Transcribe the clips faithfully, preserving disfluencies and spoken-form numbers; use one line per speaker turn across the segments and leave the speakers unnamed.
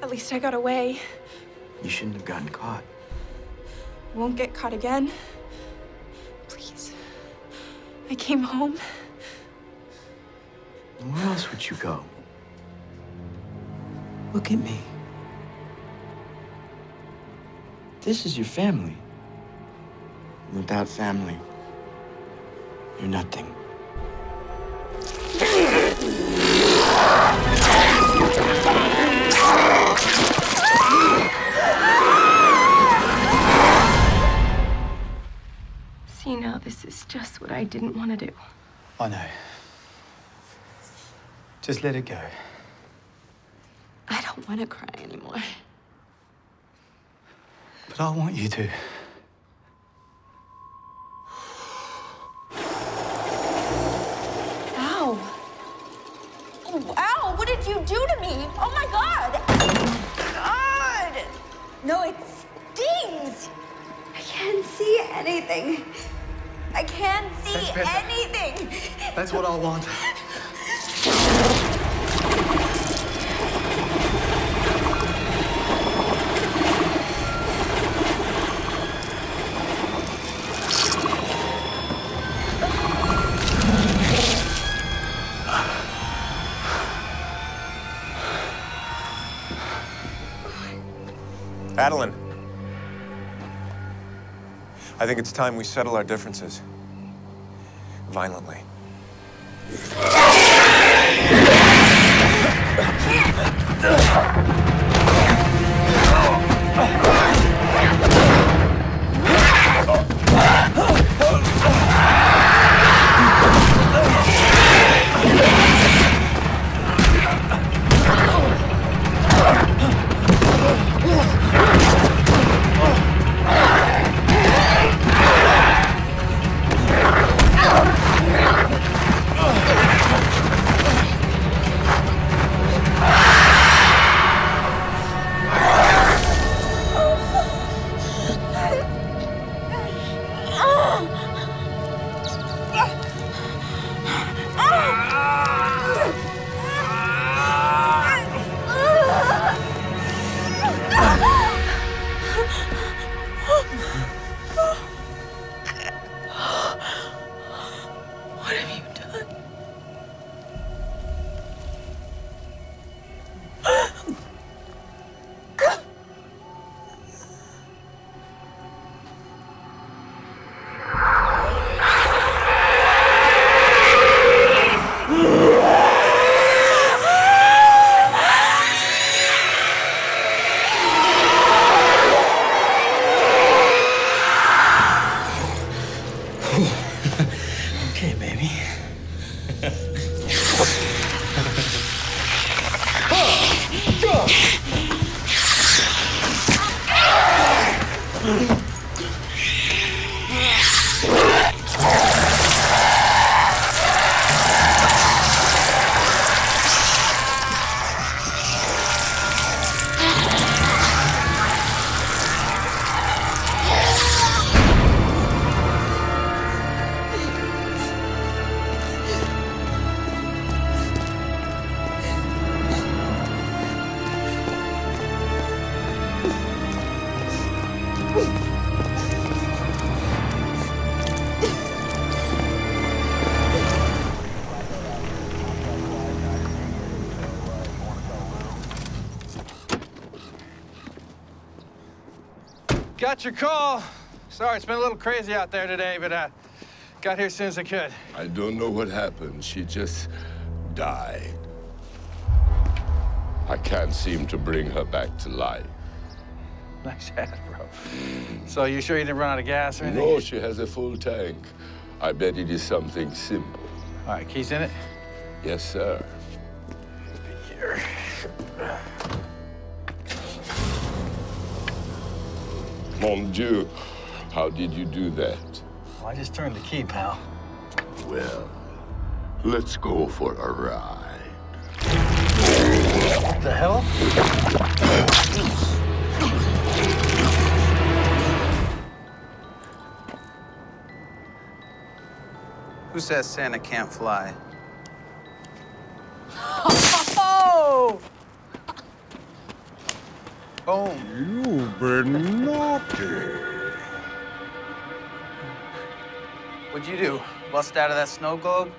At least I got away.
You shouldn't have gotten caught.
Won't get caught again. Please. I came home.
Where else would you go? Look at me. This is your family. Without family, you're nothing.
See, now this is just what I didn't want to do.
I know. Just let it go.
I don't want to cry anymore.
But I want you to.
Ow.
Oh, ow! What did you do to me? Oh, my God! God! No, it stings! I can't see anything. I can't see anything.
That's what I want.
Adeline, I think it's time we settle our differences. Violently.
Got your call. Sorry, it's been a little crazy out there today, but I got here as soon as I could.
I don't know what happened. She just died. I can't seem to bring her back to life.
Nice hat, bro. So you sure you didn't run out of gas or anything?
No, she has a full tank. I bet it is something simple.
All right, keys in it?
Yes, sir.
Here.
Mon Dieu, how did you do that?
Well, I just turned the key, pal.
Well, let's go for a ride.
What the hell?
Who says Santa can't fly?
Oh!
You've been naughty.
What'd you do? Bust out of that snow globe?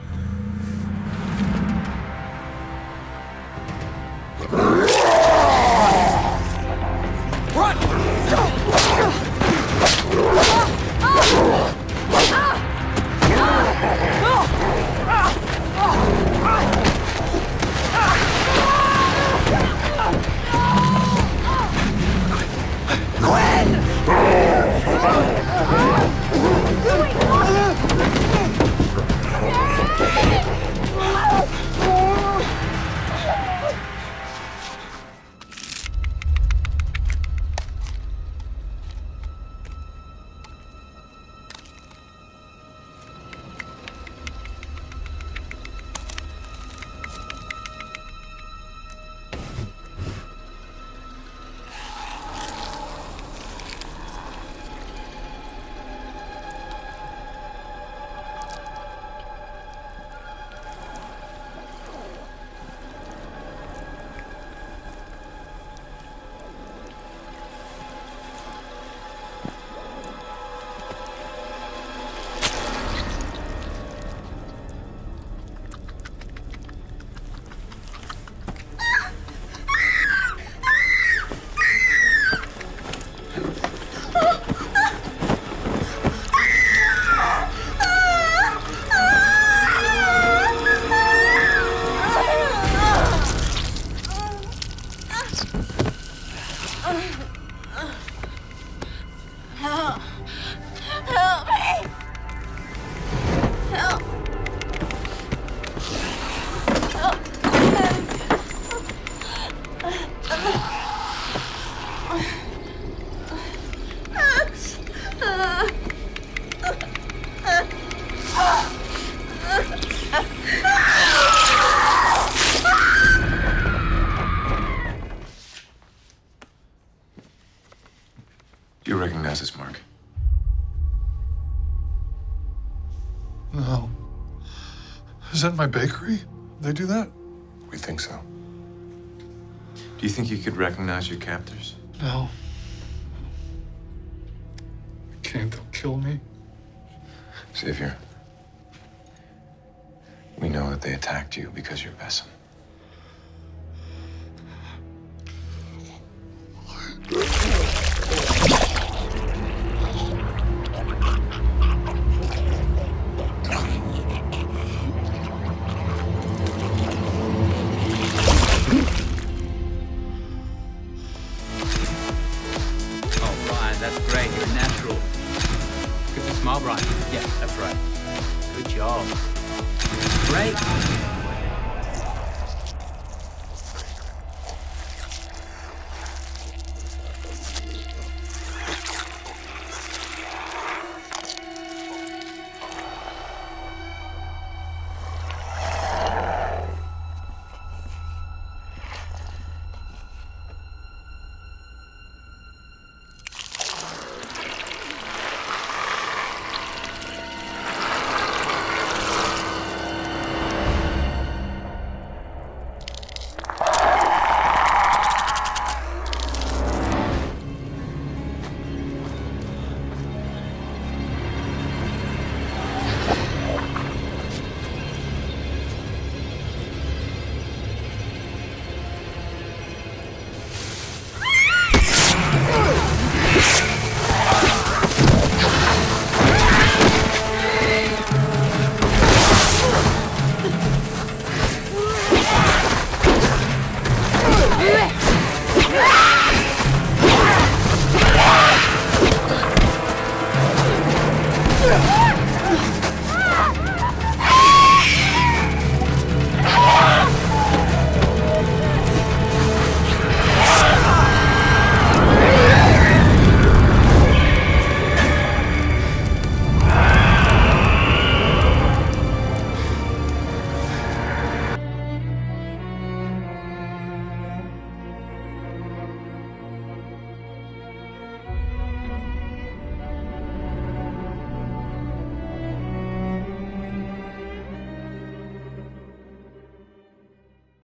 Do you recognize this mark?
No. Is that my bakery? They do that?
We think so. Do you think you could recognize your captors?
No. I can't. They'll kill me.
Xavier, we know that they attacked you because you're Wesen.